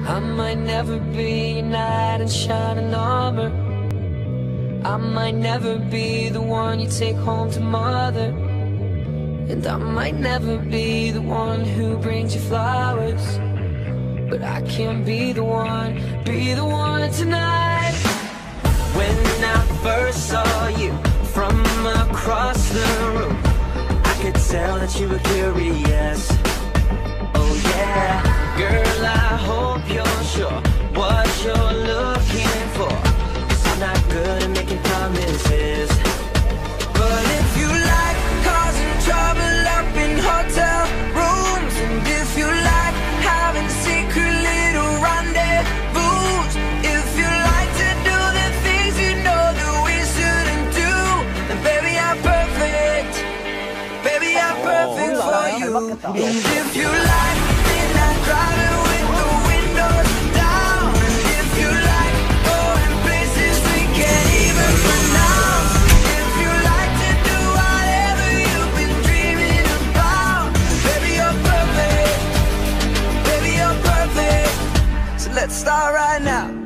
I might never be your knight in shining armor. I might never be the one you take home to mother. And I might never be the one who brings you flowers, but I can be the one tonight. When I first saw you from across the room, I could tell that you were curious. Oh yeah, girl, I hope you're sure what you're looking for, 'cause I'm not good at making promises. But if you like causing trouble up in hotel rooms, and if you like having secret little rendezvous, if you like to do the things you know that we shouldn't do, then baby, I'm perfect. Baby, I'm perfect for you. And if you like midnight driving with the windows down, and if you like going places we can't even pronounce, if you like to do whatever you've been dreaming about, baby, you're perfect. Baby, you're perfect. So let's start right now.